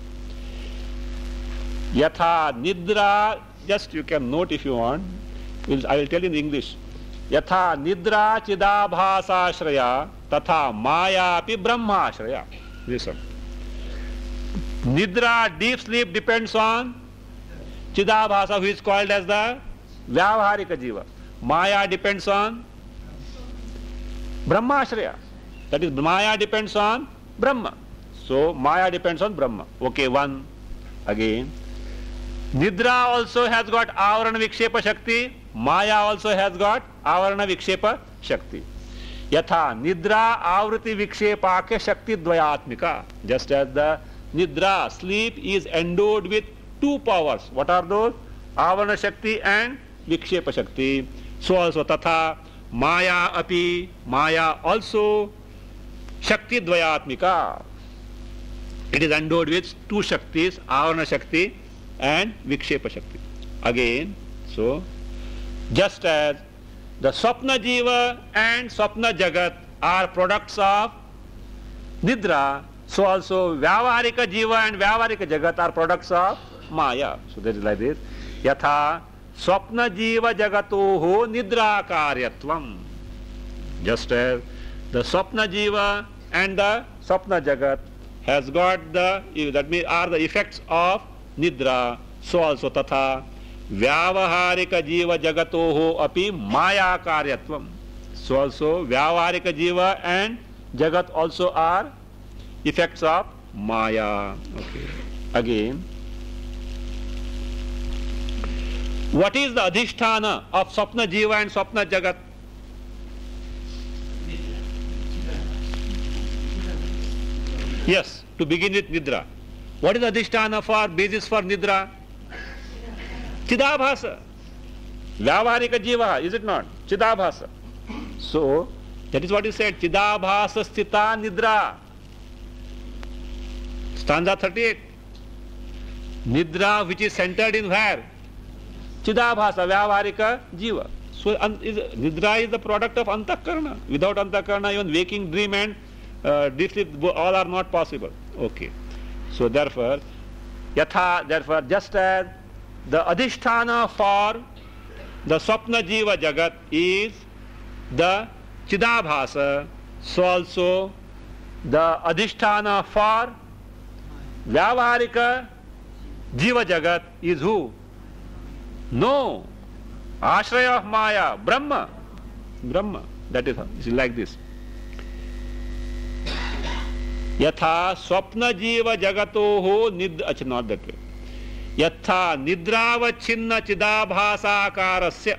Yatha Nidra, just you can note if you want. I will tell in English. Yatha Nidra Chidabhasa Shraya Tatha Maya Pi Brahma Shraya. Listen. Nidra, deep sleep, depends on Chidabhasa, who is called as the Vyavaharika Jiva. Maya depends on Brahmashraya. That is, Maya depends on Brahma. So, Maya depends on Brahma. Okay, one. Again. Nidra also has got avarana vikshepa shakti. Maya also has got avarana vikshepa shakti. Yatha nidra avriti vikshepakya shakti dvayatmika. Just as the nidra, sleep, is endowed with two powers. What are those? Avarana shakti and vikshepa shakti. So also tatha maya api, maya also shakti dvayatmika. It is endowed with two shaktis, avarana shakti and vikshepa shakti. Again, so just as the swapna jiva and swapna jagat are products of nidra, so also vyavaharika jiva and vyavaharika jagat are products of maya. So that is like this. Yatha swapna jiva jagatoho nidra karyatvam. Just as the swapna jiva and the swapna jagat has got the, that means are the effects of nidra, so also tatha vyavaharika jiva jagatoho api maya karyatvam. So also vyavaharika jiva and jagat also are effects of maya. Okay. Again, what is the adhisthana of swapna jiva and swapna jagat? Yes, to begin with nidra. What is the adhisthana for, basis for nidra? Chidabhasa. Vyavaharika jiva, is it not? Chidabhasa. So, that is what he said. Chidabhasa sthita nidra. Stanza 38. Nidra which is centered in where? Chidabhasa, Vyavaharika jiva. So, nidra is the product of antakarana. Without antakarana, even waking, dream and deep sleep, all are not possible. Okay. So therefore, yatha, therefore, just as the adhisthana for the swapna jiva jagat is the chidabhasa, so also the adhisthana for vyavaharika jiva jagat is who? No. Ashraya of maya, Brahma. Brahma. That is like this. Yatha swapna jiva jagatoho nidra, not that way. Yatha nidravachinna chidabhasa akarasya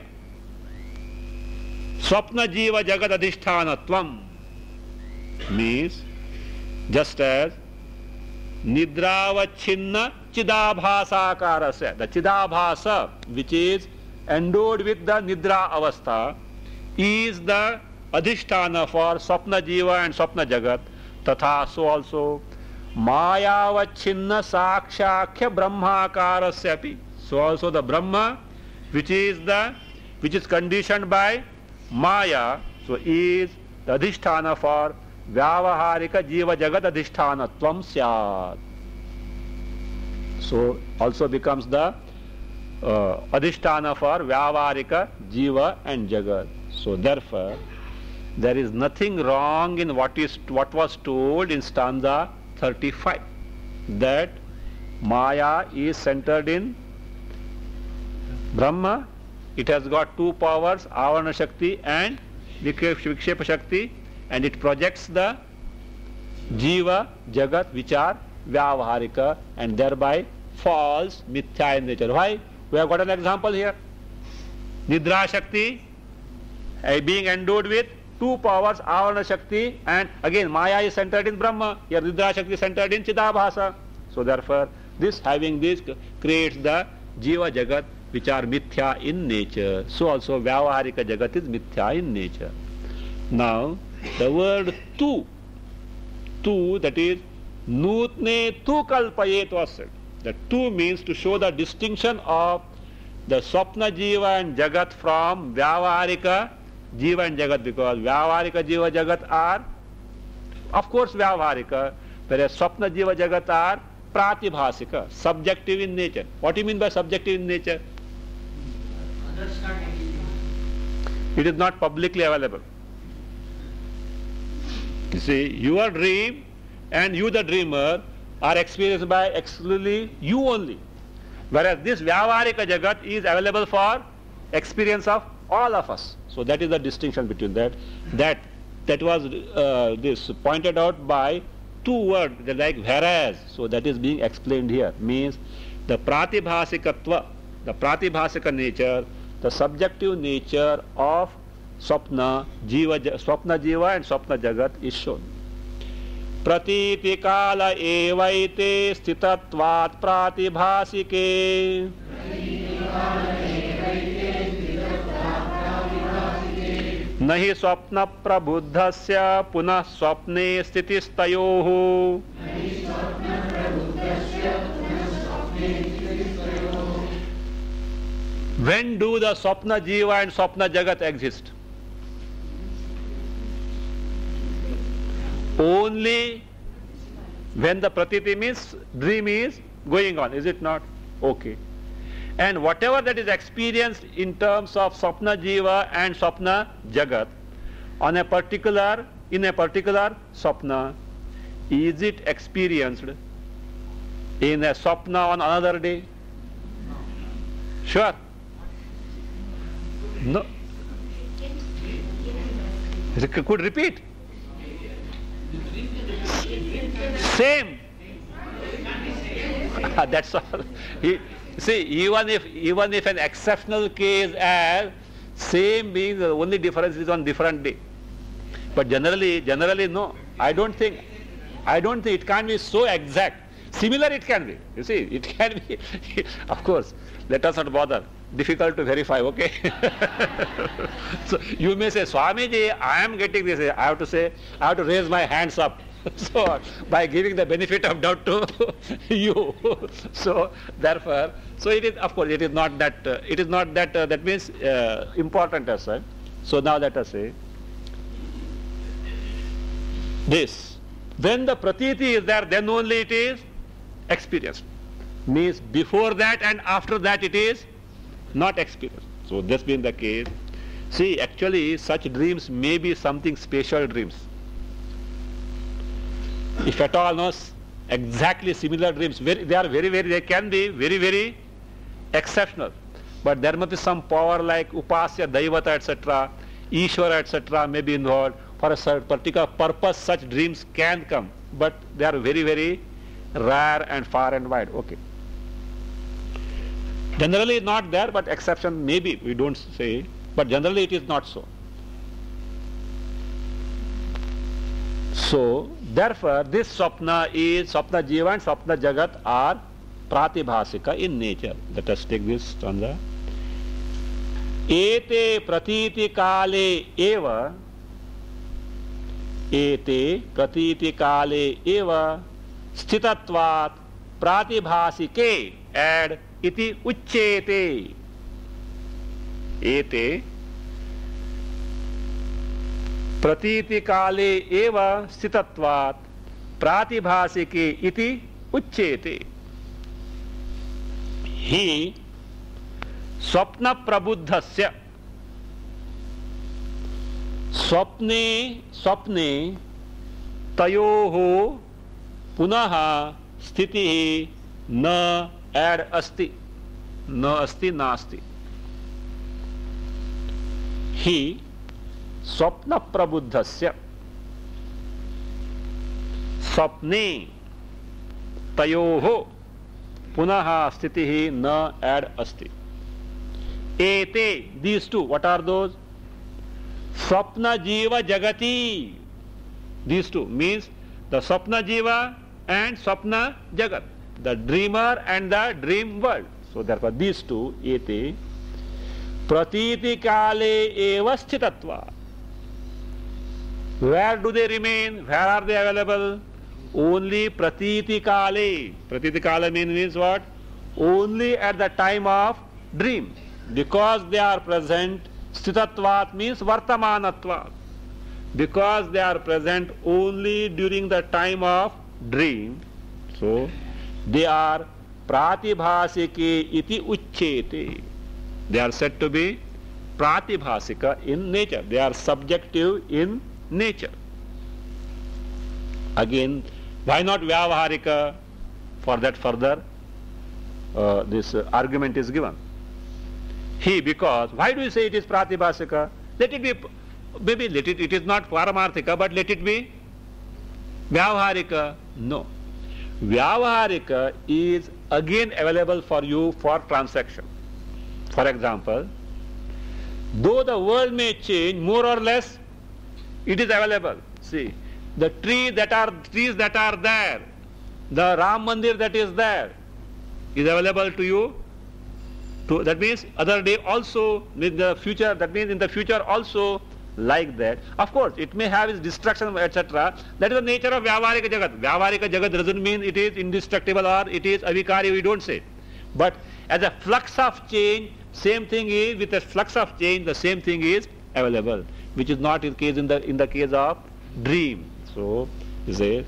swapna jiva jagat adhishthanatvam means just as nidravachinna chidabhasa akarasya, the chidabhasa which is endowed with the nidra avastha is the adhisthana for swapna jiva and swapna jagat. Tatha, so also mayavachinna sakshakya brahmakarasya api. So also the Brahma which is conditioned by maya, so is the adhisthana for vyavaharika jiva jagat adhisthanattvam syat. So also becomes the adhisthana for vyavaharika jiva and jagat. So therefore there is nothing wrong in what was told in stanza 35, that maya is centered in Brahma. It has got two powers, avarana shakti and vikshepa shakti, and it projects the jiva jagat which are vyavaharika and thereby false mithya in nature. Why? We have got an example here. Nidra shakti being endowed with two powers, avarana shakti, and again maya is centered in Brahma. Here nidra shakti is centered in chidabhasa. So therefore having this creates the jiva jagat which are mithya in nature. So also vyavaharika jagat is mithya in nature. Now the word tu, that is nutne tu kalpayet was said. The tu means to show the distinction of the swapna jiva and jagat from vyavaharika jiva and jagat, because vyavaharika jiva jagat are of course vyavaharika, whereas swapna jiva jagat are pratibhasika, subjective in nature. What do you mean by subjective in nature? It is not publicly available. You see, your dream and you the dreamer are experienced by exclusively you only, whereas this vyavaharika jagat is available for experience of all of us. So that is the distinction between that. That was this pointed out by two words like whereas. So that is being explained here. Means The pratibhasikatva, the pratibhasika nature, the subjective nature of swapna jiva and swapna jagat is shown. Pratiti kala evaite sthitatvat pratibhasike. Nahi swapna prabuddhasya punah swapne stitistayohu. When do the swapna jiva and swapna jagat exist? Only when the pratiti means dream is going on, is it not? Okay. And whatever that is experienced in terms of swapna jiva and swapna jagat in a particular swapna, is it experienced in a swapna on another day? Sure. No. Could repeat. Same. That's all. See, even if an exceptional case as same means the only difference is on different day. But generally no. I don't think it can't be so exact. Similar it can be. You see, it can be. Of course, let us not bother. Difficult to verify, okay? So you may say, Swamiji, I am getting this. I have to raise my hands up. So by giving the benefit of doubt to you. So therefore, it is, of course, it is not that that means important as such. So now let us say this. When the pratiti is there, then only it is experienced. Means before that and after that it is not experienced. So this being the case, see, actually such dreams may be something special dreams. If at all knows exactly similar dreams, they can be very exceptional. But there must be some power like upasya, daivata, etc., Ishvara, etc. may be involved. For a certain particular purpose, such dreams can come. But they are very rare and far and wide. Okay. Generally not there, but exception maybe, we don't say, but generally it is not so. So, therefore, this swapna jiva and swapna jagat are pratibhasika in nature. Let us take this stanza. Ete pratiti kale eva sthitatvat pratibhasike add iti uchchete. Ete pratiti kale eva sthitatvat pratibhasike iti uchchete. He swapna prabuddhasya swapne tayoho punaha sthitihi na add asti nasti. He swapna prabuddhasya swapne tayoho punaha sthitihi na add asti. Ete, these two, what are those? Swapna jiva jagati. These two means the swapna jiva and swapna jagat, the dreamer and the dream world. So therefore these two, ete pratiti kale eva sthitatva. Where do they remain? Where are they available? Only pratiti kale. Pratiti kale means what? Only at the time of dream. Because they are present, sthitatvat means vartamanatvat. Because they are present only during the time of dream, so they are pratibhasike iti uchchete. They are said to be pratibhasika in nature. They are subjective in nature. Again, why not vyavaharika? For that further this argument is given. Because why do you say it is pratibhasika? Let it be, maybe it is not paramarthika, but let it be vyavaharika. No. Vyavaharika is again available for you for transaction. For example, though the world may change more or less, it is available. See, the trees that are there, the Ram Mandir that is there, is available to you. That means other day also, in the future, that means in the future also like that. Of course, it may have its destruction, etc. That is the nature of Vyavaharika Jagat. Vyavaharika Jagat doesn't mean it is indestructible or it is avikari, we don't say. But as a flux of change, same thing is, with a flux of change, the same thing is available, which is not the case in the case of dream. So, you say,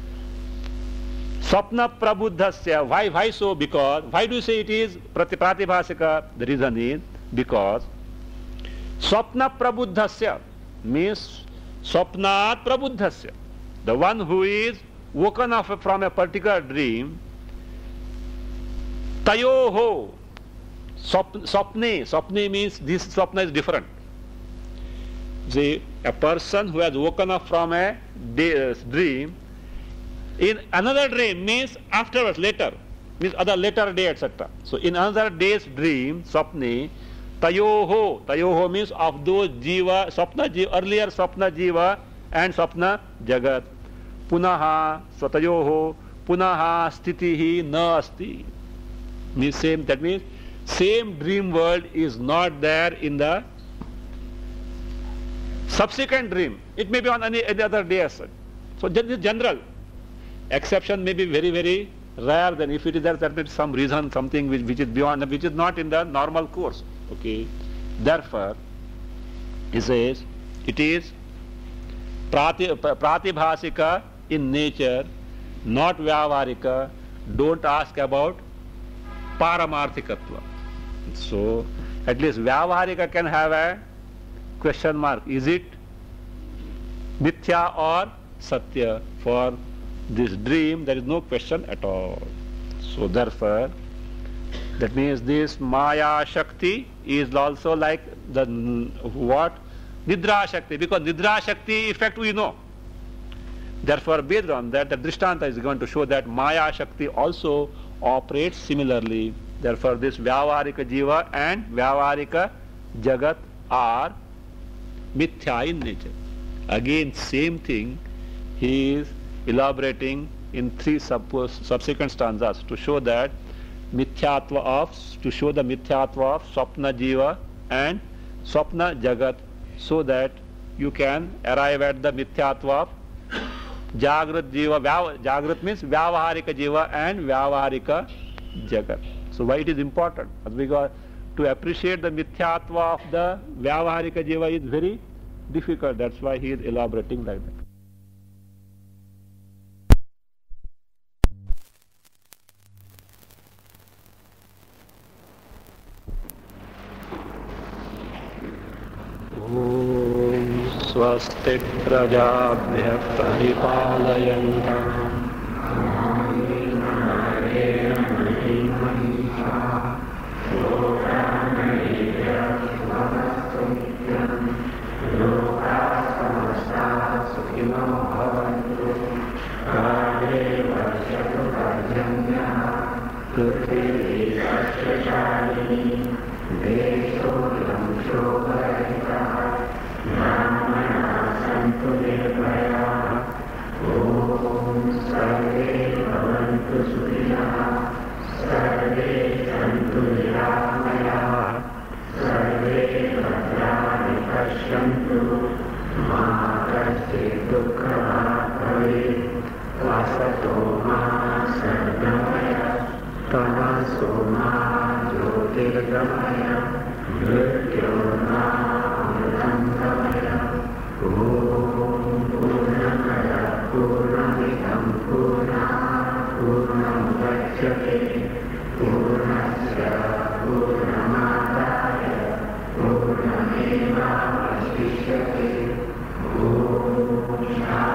Swapna Prabuddhasya. Why so? Because, why do you say it is Pratibhasika? The reason is because Swapna Prabuddhasya means Swapnat Prabuddhasya. The one who is woken up from a particular dream, Tayoho. Swapne means this Swapna is different. See, a person who has woken up from a dream, in another dream means afterwards, later, means other later day, etc. So in another day's dream, Swapne, Tayoho means of those Jiva, Swapna Jiva, earlier Swapna Jiva and Swapna Jagat. Punaha, Swatayoho, Punaha Stitihi Na Asti. Means same, that means same dream world is not there in the subsequent dream. It may be on any other day as such. So that is general. Exception may be very, very rare. Then if it is there, that may be some reason, something which is beyond, which is not in the normal course. Okay. Therefore, he says it is pratibhasika in nature, not vyavaharika. Don't ask about paramarthikatva. So at least vyavaharika can have a question mark. Is it mithya or satya? For this dream there is no question at all. So therefore, that means this Maya Shakti is also like the what? Nidra Shakti, because Nidra Shakti effect we know. Therefore, based on that, the Drishtanta is going to show that Maya Shakti also operates similarly. Therefore, this Vyavaharika Jiva and Vyavaharika Jagat are mithya in nature. Again, same thing he is elaborating in three subsequent stanzas to show that mithyatva of, to show the mithyatva of Swapna Jiva and Swapna Jagat, so that you can arrive at the mithyatva of Jagrat Jiva. Jagrat means Vyavaharika Jiva and Vyavaharika Jagat. So why it is important? Because to appreciate the mithyatva of the Vyavaharika Jiva is very difficult. That's why he is elaborating like that. Swasti prajabhya paripalayantam Om